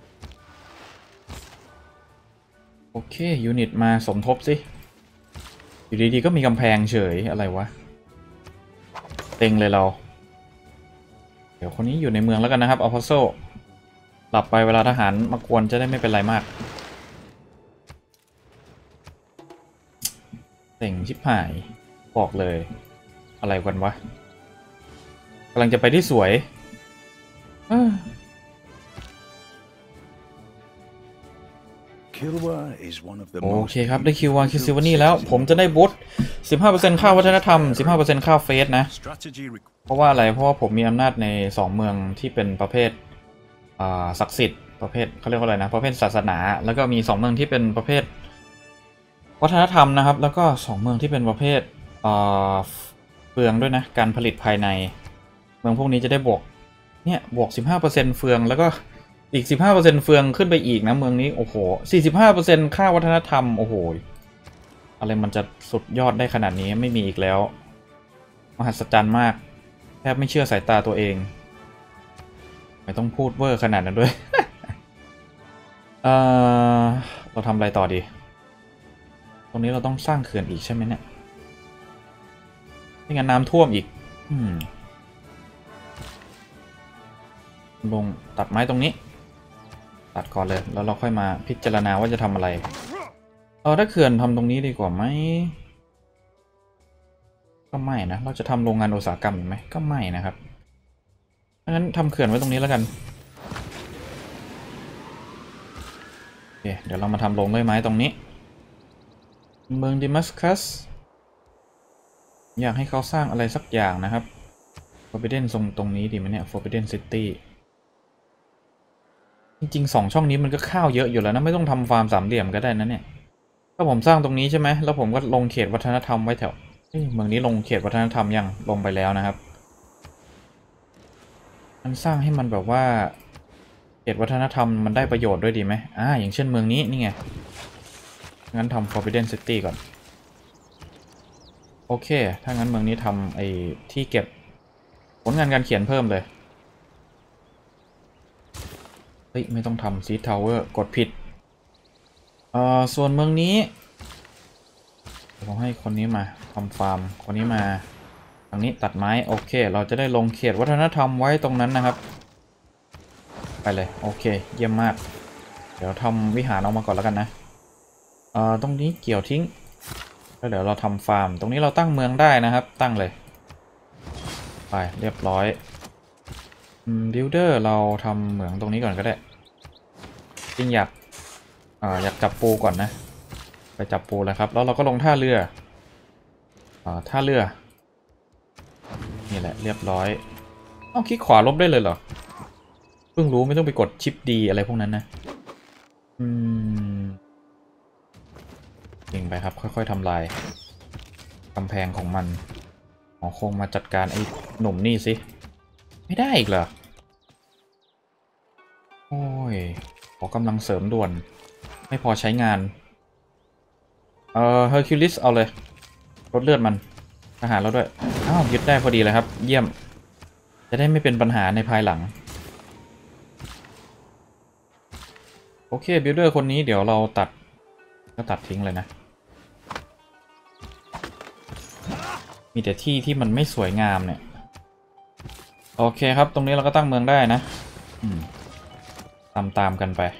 โอเคยูนิตมาสมทบสิอยู่ดีๆก็มีกำแพงเฉยอะไรวะเต็งเลยเราเดี๋ยวคนนี้อยู่ในเมืองแล้วกันนะครับอัลพาโซหลับไปเวลาทหารมากวนจะได้ไม่เป็นไรมากเต็งชิบหายบอกเลยอะไรกันวะกำลังจะไปที่สวยโอเคครับได้คิววาคิวซิวานี่แล้วผมจะได้บูท สิบห้าเปอร์เซ็นต์ ค่าวัฒนธรรม สิบห้าเปอร์เซ็นต์ ค่าเฟสนะเพราะว่าอะไรเพราะว่าผมมีอำนาจในสองเมืองที่เป็นประเภทศักดิ์สิทธิ์ประเภทเขาเรียกว่าอะไรนะประเภทศาสนาแล้วก็มีสองเมืองที่เป็นประเภทวัฒนธรรมนะครับแล้วก็สองเมืองที่เป็นประเภทเฟืองด้วยนะการผลิตภายในเมืองพวกนี้จะได้บวกเนี่ยบวก สิบห้าเปอร์เซ็นต์ เฟืองแล้วก็อีก สิบห้าเปอร์เซ็นต์ เฟืองขึ้นไปอีกนะเมืองนี้โอ้โห สี่สิบห้าเปอร์เซ็นต์ ค่าวัฒนธรรมโอ้โหอะไรมันจะสุดยอดได้ขนาดนี้ไม่มีอีกแล้วมหัศจรรย์มากแทบไม่เชื่อสายตาตัวเองไม่ต้องพูดเวอร์ขนาดนั้นด้วย เออเราทำอะไรต่อดีตรงนี้เราต้องสร้างเขื่อนอีกใช่ไหมเนี่ยไม่งั้นน้ำท่วมอีกอืมลงตัดไม้ตรงนี้ตัดก่อนเลยแล้วเราค่อยมาพิจารณาว่าจะทำอะไรเออถ้าเขื่อนทำตรงนี้ดีกว่าไหมก็ไม่นะเราจะทำโรงงานอุตสาหกรรมไหมก็ไม่นะครับงั้นทำเขื่อนไว้ตรงนี้แล้วกันโอเคเดี๋ยวเรามาทำโรงเลื่อยไม้ตรงนี้เมืองดิมัสคัสอยากให้เขาสร้างอะไรสักอย่างนะครับ Forbidden ตรงตรงนี้ดีไหมเนี่ย Forbidden City จริงๆสองช่องนี้มันก็ข้าวเยอะอยู่แล้วนะไม่ต้องทำฟาร์มสามเหลี่ยมก็ได้นะเนี่ยถ้าผมสร้างตรงนี้ใช่ไหมแล้วผมก็ลงเขตวัฒนธรรมไว้แถวเมืองนี้ลงเขตวัฒนธรรมยังลงไปแล้วนะครับมันสร้างให้มันแบบว่าเขตวัฒนธรรมมันได้ประโยชน์ด้วยดีไหมอ่าอย่างเช่นเมืองนี้นี่ไงงั้นทำ Forbidden City ก่อนโอเคถ้างั้นเมืองนี้ทำไอ้ที่เก็บผลงานการเขียนเพิ่มเลยเฮ้ยไม่ต้องทำซีทาวเวอร์กดผิดเอ่อส่วนเมืองนี้ผมให้คนนี้มาทำฟาร์มคนนี้มาทางนี้ตัดไม้โอเคเราจะได้ลงเขตวัฒนธรรมไว้ตรงนั้นนะครับไปเลยโอเคเยี่ยมมากเดี๋ยวทำวิหารออกมาก่อนแล้วกันนะเอ่อตรงนี้เกี่ยวทิ้งแล้วเดี๋ยวเราทำฟาร์มตรงนี้เราตั้งเมืองได้นะครับตั้งเลยไปเรียบร้อยอืมบิลเดอร์เราทำเหมืองตรงนี้ก่อนก็ได้จริงอยากอ่าอยากจับปูก่อนนะไปจับปูแล้วครับแล้วเราก็ลงท่าเรืออ่าท่าเรือนี่แหละเรียบร้อยต้องคลิกขวาลบได้เลยเหรอเพิ่งรู้ไม่ต้องไปกดชิปดีอะไรพวกนั้นนะอืมเก่งไปครับค่อยๆทำลายกำแพงของมันหมอคงมาจัดการไอ้หนุ่มนี่สิไม่ได้อีกเหรอโอ้ยขอกำลังเสริมด่วนไม่พอใช้งานเอ่อเฮอร์คิวลิสเอาเลยลดเลือดมันทหารเราด้วยอ้าวยึดได้พอดีเลยครับเยี่ยมจะได้ไม่เป็นปัญหาในภายหลังโอเคบิลเดอร์คนนี้เดี๋ยวเราตัดก็ตัดทิ้งเลยนะมีแต่ที่ที่มันไม่สวยงามเนี่ยโอเคครับตรงนี้เราก็ตั้งเมืองได้นะอืมตามตามกันไป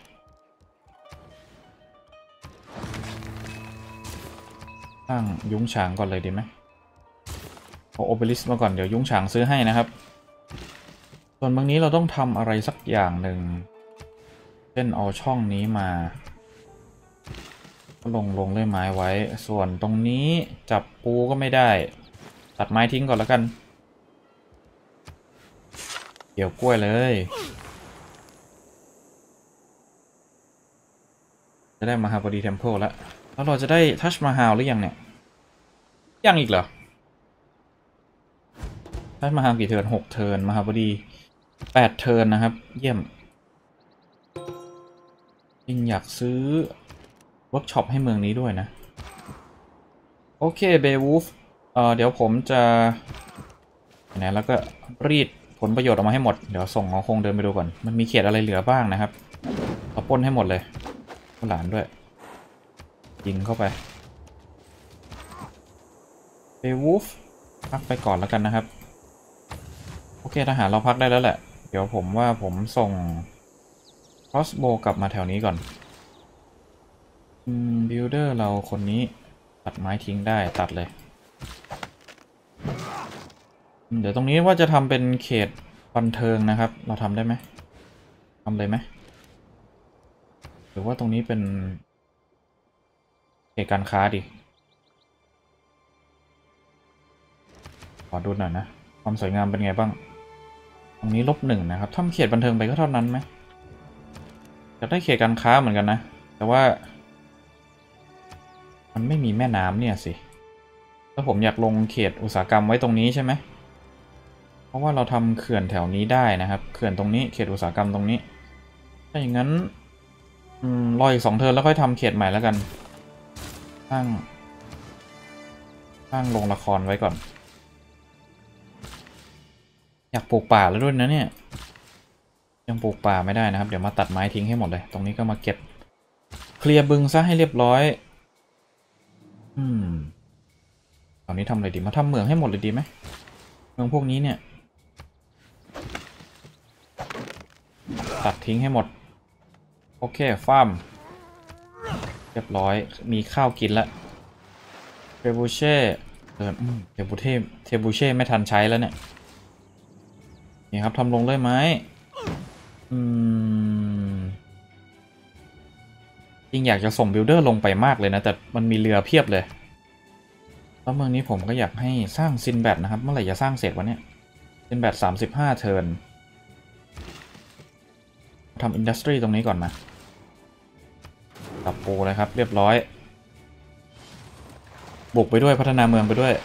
ตั้งยุ้งฉางก่อนเลยดีไหมเอาโอเบลิสมาก่อนเดี๋ยวยุ้งฉางซื้อให้นะครับส่วนเมืองนี้เราต้องทำอะไรสักอย่างหนึ่งเช่นเอาช่องนี้มาก็ลงลงเลยไม้ไว้ส่วนตรงนี้จับปูก็ไม่ได้ตัดไม้ทิ้งก่อนแล้วกันเกี่ยวกล้วยเลยจะได้มาฮาบดีเทมเพลแล้วแล้วเราจะได้ทัชมาฮาลหรือยังเนี่ยยังอีกเหรอทัชมาฮาลกี่เทิร์นหกเทิร์นมาฮาบดีแปดเทิร์นนะครับเยี่ยมยิ่งอยากซื้อเวิร์กช็อปให้เมืองนี้ด้วยนะโอเคเบวูฟเอ่อเดี๋ยวผมจะนะแล้วก็รีดผลประโยชน์ออกมาให้หมดเดี๋ยวส่งหมอคงเดินไปดูก่อนมันมีเขตอะไรเหลือบ้างนะครับเอาปล้นให้หมดเลยข้าวหลานด้วยยิงเข้าไปเบวูฟพักไปก่อนแล้วกันนะครับโอเคทหารเราพักได้แล้วแหละเดี๋ยวผมว่าผมส่ง crossbow กลับมาแถวนี้ก่อนอืมบิลเดอร์เราคนนี้ตัดไม้ทิ้งได้ตัดเลยเดี๋ยวตรงนี้ว่าจะทำเป็นเขตบันเทิงนะครับเราทำได้ไหมทำเลยไหมหรือว่าตรงนี้เป็นเขตการค้าดิขอดูหน่อยนะความสวยงามเป็นไงบ้างตรงนี้ลบหนึ่งนะครับทำเขตบันเทิงไปก็เท่านั้นไหมจะได้เขตการค้าเหมือนกันนะแต่ว่ามันไม่มีแม่น้ำเนี่ยสิถ้าผมอยากลงเขตอุตสาหกรรมไว้ตรงนี้ใช่ไหมเพราะว่าเราทำเขื่อนแถวนี้ได้นะครับเขื่อนตรงนี้เขตอุตสาหกรรมตรงนี้ถ้าอย่างนั้นอืมรออีกสองเทิร์นแล้วค่อยทำเขตใหม่แล้วกันสร้างสร้างโรงละครไว้ก่อนอยากปลูกป่าแล้วด้วยนะเนี่ยยังปลูกป่าไม่ได้นะครับเดี๋ยวมาตัดไม้ทิ้งให้หมดเลยตรงนี้ก็มาเก็บเคลียร์บึงซะให้เรียบร้อยอืมตอนนี้ทำอะไรดีมาทำเหมืองให้หมดเลยดีไหมเมืองพวกนี้เนี่ยตัดทิ้งให้หมดโอเคฟาร์มเรียบร้อยมีข้าวกินแล้วเทบูเช่เออเทบูเช่เทบูเช่ไม่ทันใช้แล้วเนี่ยนี่ครับทำลงเลยไหมอืมจริงอยากจะส่งบิลเดอร์ลงไปมากเลยนะแต่มันมีเรือเพียบเลยแล้วเมืองนี้ผมก็อยากให้สร้างซินแบดนะครับเมื่อไหร่จะสร้างเสร็จวะเนี่ยเป็นแบตสามสิบห้าเทิร์นทำอินดัสทรีตรงนี้ก่อนนะตับปูเลยครับเรียบร้อยบุกไปด้วยพัฒนาเมืองไปด้วย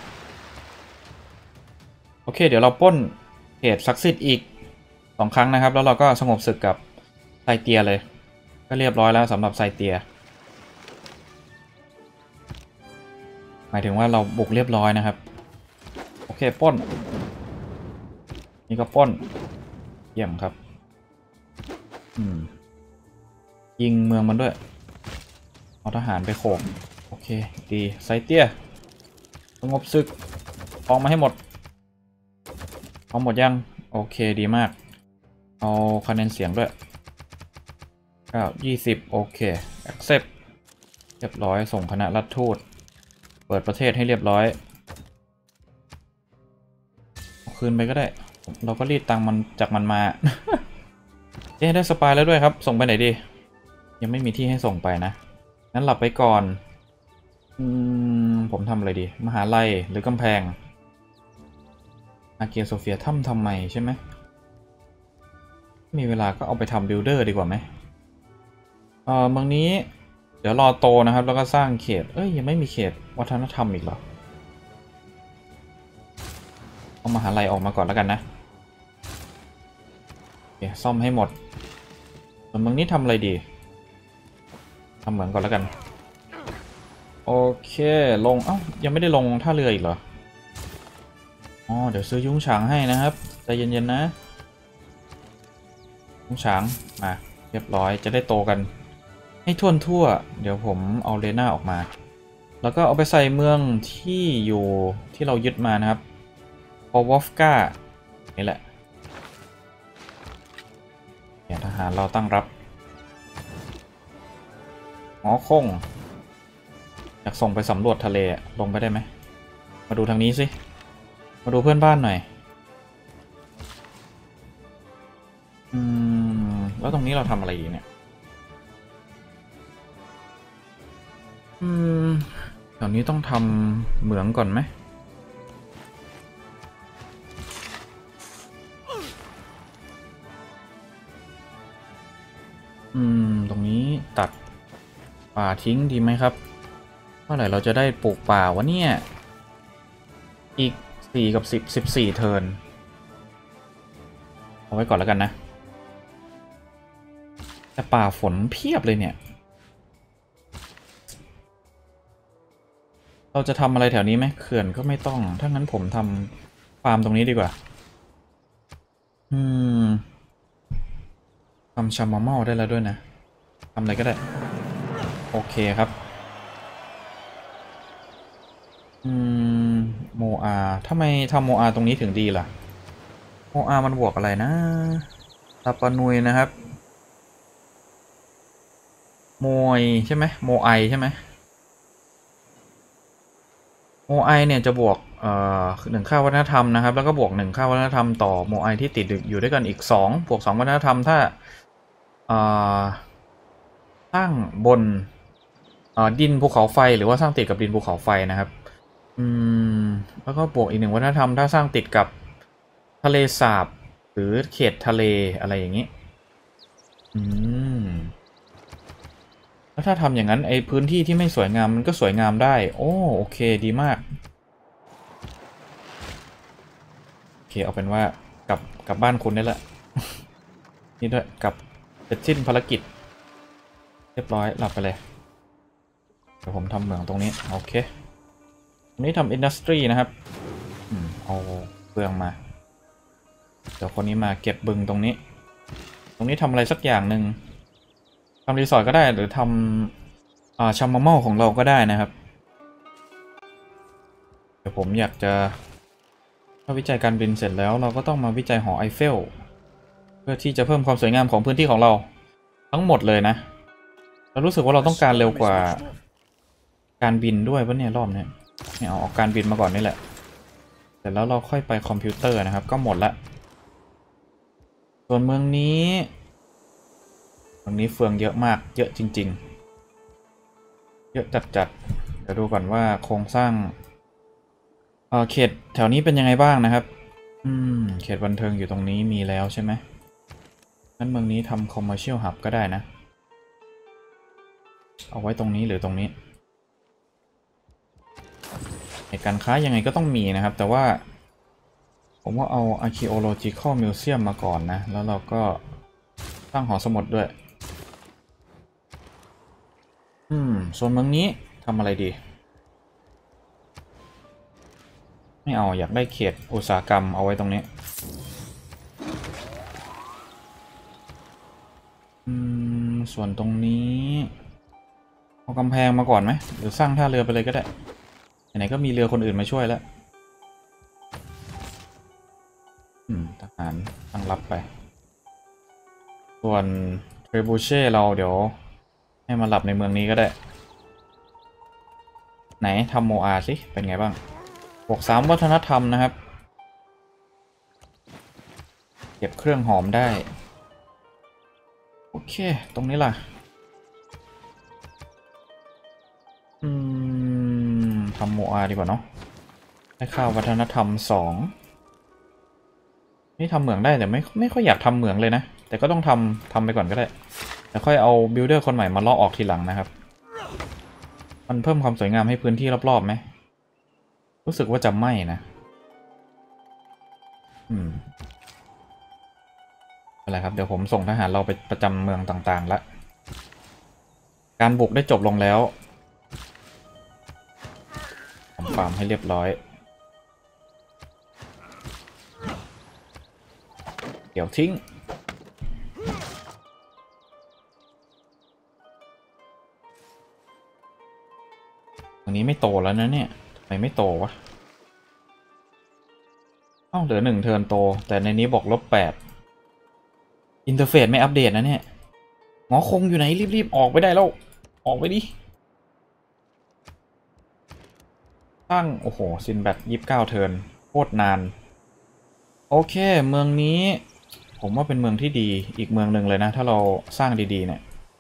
โอเคเดี๋ยวเราปล้นเขตศักดิ์สิทธิ์อีกสองครั้งนะครับแล้วเราก็สงบศึกกับไซเตียเลยก็เรียบร้อยแล้วสำหรับไซเตียหมายถึงว่าเราบุกเรียบร้อยนะครับโอเคปล้นนี่ก็ปล้นเยี่ยมครับอืมยิงเมืองมันด้วยเอาทหารไปโขกโอเคดีไซเตียสงบศึกออกมาให้หมดเอาหมดยังโอเคดีมากเอาคะแนนเสียงด้วยเก้ายี่สิบโอเค accept เรียบร้อยส่งคณะรัฐทูตเปิดประเทศให้เรียบร้อยเอาคืนไปก็ได้เราก็รีดตังค์มันจากมันมา เอ๊ะได้สปายแล้วด้วยครับส่งไปไหนดียังไม่มีที่ให้ส่งไปนะงั้นหลับไปก่อนอืมผมทำอะไรดีมหาลัยหรือกำแพงอาเกียโซเฟียทำทำไมใช่ไหมมีเวลาก็เอาไปทำบิลเดอร์ดีกว่าไหมเออเมืองนี้เดี๋ยวรอโตนะครับแล้วก็สร้างเขตเอ้ยยังไม่มีเขตวัฒนธรรมอีกเหรอเอามหาลัยออกมาก่อนแล้วกันนะโอเคซ่อมให้หมดส่วนเมืองนี้ทำอะไรดีทำเหมือนก่อนแล้วกันโอเคลงเอ้ายังไม่ได้ลงท่าเรืออีกเหรออ๋อเดี๋ยวซื้อยุ้งฉางให้นะครับใจเย็นๆนะยุ้งฉางมาเรียบร้อยจะได้โตกันให้ทั่วทั่วเดี๋ยวผมเอาเลน่าออกมาแล้วก็เอาไปใส่เมืองที่อยู่ที่เรายึดมานะครับพอวอฟกานี่แหละเนี่ยทหารเราตั้งรับหมอคงอยากส่งไปสำรวจทะเลลงไปได้ไหมมาดูทางนี้สิมาดูเพื่อนบ้านหน่อยอืมแล้วตรงนี้เราทำอะไรอยู่เนี่ยอืมแถวนี้ต้องทำเหมืองก่อนไหมอืมตรงนี้ตัดป่าทิ้งดีไหมครับเมื่อไหร่เราจะได้ปลูกป่าวะเนี่ยอีกสี่กับสิบสิบสี่เทิร์นเอาไว้ก่อนแล้วกันนะแต่ป่าฝนเพียบเลยเนี่ยเราจะทำอะไรแถวนี้ไหมเขื่อนก็ไม่ต้องถ้างั้นผมทำฟาร์มตรงนี้ดีกว่าอืมทำชามอมอลได้แล้วด้วยนะทำอะไรก็ได้โอเคครับอืมโมอาทำไมทำโมอาตรงนี้ถึงดีล่ะโมอามันบวกอะไรนะตาปานุยนะครับโมยใช่ไหมโมไอใช่ไหมโมไอเนี่ยจะบวกเอ่อหนึ่งค่าวัฒนธรรมนะครับแล้วก็บวกหนึ่งค่าวัฒนธรรมต่อโมไอที่ติดอยู่ด้วยกันอีกสองบวกสองวัฒนธรรมถ้าเอ่อสร้างบนเอ่อดินภูเขาไฟหรือว่าสร้างติดกับดินภูเขาไฟนะครับอืมแล้วก็บวกอีกหนึ่งวัฒนธรรมถ้าสร้างติดกับทะเลสาบหรือเขตทะเลอะไรอย่างนี้อืมแล้วถ้าทำอย่างนั้นไอ้พื้นที่ที่ไม่สวยงามมันก็สวยงามได้โอ้โอเคดีมากโอเคเอาเป็นว่ากลับกลับบ้านคุณได้ละนี่ด้วยกลับเสร็จสิ้นภารกิจเรียบร้อยหลับไปเลยเดี๋ยวผมทำเหมืองตรงนี้โอเคตรงนี้ทำอินดัสทรีนะครับอืมเอาเปลืองมาเดี๋ยวคนนี้มาเก็บบึงตรงนี้ตรงนี้ทำอะไรสักอย่างหนึ่งทำรีสอร์ทก็ได้หรือทำอ่าชัมมะเม่าของเราก็ได้นะครับเดี๋ยวผมอยากจะถ้าวิจัยการบินเสร็จแล้วเราก็ต้องมาวิจัยหอไอเฟลเพื่อที่จะเพิ่มความสวยงามของพื้นที่ของเราทั้งหมดเลยนะเรารู้สึกว่าเราต้องการเร็วกว่าการบินด้วยวะเนี่ยรอบนี้เนี่ยเอาออกการบินมาก่อนนี่แหละเสร็จแล้วเราค่อยไปคอมพิวเตอร์นะครับก็หมดละส่วนเมืองนี้เมืองนี้เฟืองเยอะมากเยอะจริงๆเยอะจัดๆเดี๋ยวดูก่อนว่าโครงสร้างเออเขตแถวนี้เป็นยังไงบ้างนะครับอืมเขตบันเทิงอยู่ตรงนี้มีแล้วใช่ไหมงั้นเมืองนี้ทำ commercial hub ก็ได้นะเอาไว้ตรงนี้หรือตรงนี้เหตุการค้ายังไงก็ต้องมีนะครับแต่ว่าผมว่าเอา archaeological museum มาก่อนนะแล้วเราก็ตั้งหอสมุดด้วยอืมส่วนเมืองนี้ทำอะไรดีไม่เอาอยากได้เขตอุตสาหกรรมเอาไว้ตรงนี้อืมส่วนตรงนี้เอากำแพงมาก่อนไหมหรือสร้างท่าเรือไปเลยก็ได้ไหนๆก็มีเรือคนอื่นมาช่วยแล้วอืมทหารตั้งรับไปส่วนเทรบูเช่เราเดี๋ยวให้มาหลับในเมืองนี้ก็ได้ไหนทำโมอาสิเป็นไงบ้างบวกสามวัฒนธรรมนะครับเก็บเครื่องหอมได้โอเคตรงนี้ล่ะอืมทำโมอาดีกว่าเนาะได้ข้าววัฒนธรรมสองนี่ทำเหมืองได้แต่ไม่ไม่ค่อยอยากทำเหมืองเลยนะแต่ก็ต้องทำทำไปก่อนก็ได้แต่ค่อยเอาบิลเดอร์คนใหม่มาลอกออกทีหลังนะครับมันเพิ่มความสวยงามให้พื้นที่รอบๆไหมรู้สึกว่าจะไม่นะอืมอะไรครับเดี๋ยวผมส่งทหารเราไปประจำเมืองต่างๆแล้วการบุกได้จบลงแล้วทำฟาร์มให้เรียบร้อยเดี๋ยวทิ้งตรงนี้ไม่โตแล้วนะเนี่ยทำไมไม่โตวะเอ้าเหลือหนึ่งเทิร์นโตแต่ในนี้บอกลบแปดอินเทอร์เฟซไม่อัปเดตนะเนี่ยหมอคงอยู่ไหนรีบๆออกไปได้แล้วออกไปดิตั้งโอ้โหซินแบตยี่สิบเก้าเทิร์นโคตรนานโอเคเมืองนี้ผมว่าเป็นเมืองที่ดีอีกเมืองหนึ่งเลยนะถ้าเราสร้างดีๆเนี่ย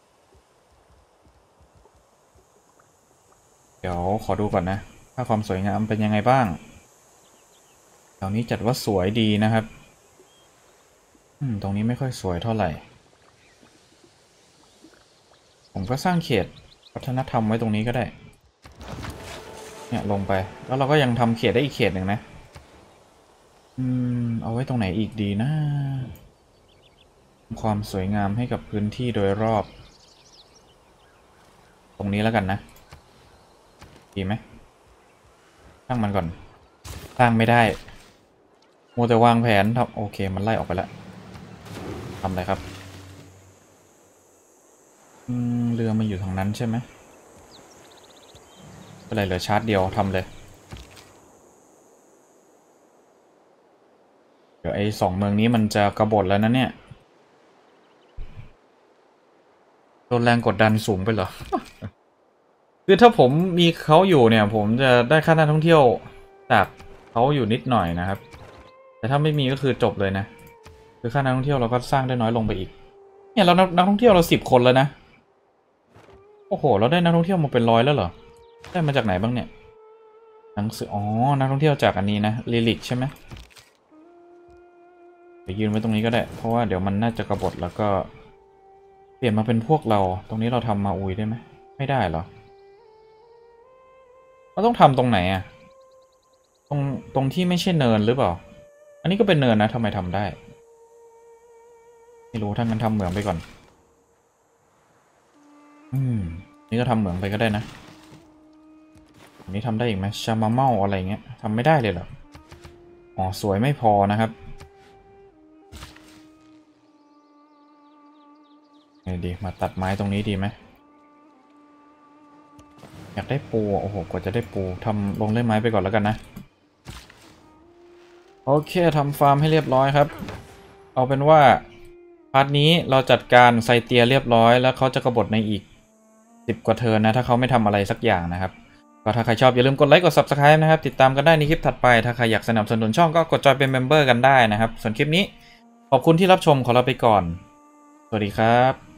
เดี๋ยวขอดูก่อนนะถ้าความสวยงามเป็นยังไงบ้างแถวนี้จัดว่าสวยดีนะครับอืมตรงนี้ไม่ค่อยสวยเท่าไหร่ผมก็สร้างเขตวัฒนธรรมไว้ตรงนี้ก็ได้เนี่ยลงไปแล้วเราก็ยังทำเขตได้อีกเขตหนึ่งนะอืมเอาไว้ตรงไหนอีกดีนะความสวยงามให้กับพื้นที่โดยรอบตรงนี้แล้วกันนะดีไหมตั้งมันก่อนตั้งไม่ได้มัวแต่วางแผนทำโอเคมันไล่ออกไปแล้วทำอะไรครับอืมเรือมาอยู่ทางนั้นใช่ไหมเป็นไรเหลือชาร์จเดียวทำเลยเดี๋ยวไอ้สองเมืองนี้มันจะกบฏแล้วนะเนี่ยโดนแรงกดดันสูงไปเหรอ คือถ้าผมมีเขาอยู่เนี่ยผมจะได้ค่านักท่องเที่ยวจากเขาอยู่นิดหน่อยนะครับแต่ถ้าไม่มีก็คือจบเลยนะคือค่านักท่องเที่ยวเราก็สร้างได้น้อยลงไปอีกเนี่ยเรานักท่องเที่ยวเราสิบคนแล้วนะโอ้โหเราได้นักท่องเที่ยวมาเป็นร้อยแล้วเหรอได้มาจากไหนบ้างเนี่ยหนังสืออ๋อนักท่องเที่ยวจากอันนี้นะลิลิกใช่ไหมเดี๋ยวยืนไว้ตรงนี้ก็ได้เพราะว่าเดี๋ยวมันน่าจะกบฏแล้วก็เปลี่ยนมาเป็นพวกเราตรงนี้เราทำมาอุยได้ไหมไม่ได้เหรอเราต้องทำตรงไหนอะตรงตรงที่ไม่ใช่เนินหรือเปล่าอันนี้ก็เป็นเนินนะทำไมทำได้ไม่รู้ถ้างั้นทำเหมืองไปก่อนอืมนี่ก็ทำเหมืองไปก็ได้นะอันนี้ทำได้อีกไหมชามาเมาอะไรเงี้ยทำไม่ได้เลยเหรออ๋อสวยไม่พอนะครับไงดีมาตัดไม้ตรงนี้ดีไหมอยากได้ปูโอ้โหกว่าจะได้ปูทำลงเล่ไม้ไปก่อนแล้วกันนะโอเคทำฟาร์มให้เรียบร้อยครับเอาเป็นว่าพาร์ทนี้เราจัดการไซเตียเรียบร้อยแล้วเขาจะกบฏในอีกสิบกว่าเทิร์นนะถ้าเขาไม่ทำอะไรสักอย่างนะครับก็ถ้าใครชอบอย่าลืมกดไลค์กด ซับสไครบ์ นะครับติดตามกันได้ในคลิปถัดไปถ้าใครอยากสนับสนุนช่องก็กดจอยเป็นเมมเบอร์กันได้นะครับส่วนคลิปนี้ขอบคุณที่รับชมขอลาไปก่อนสวัสดีครับ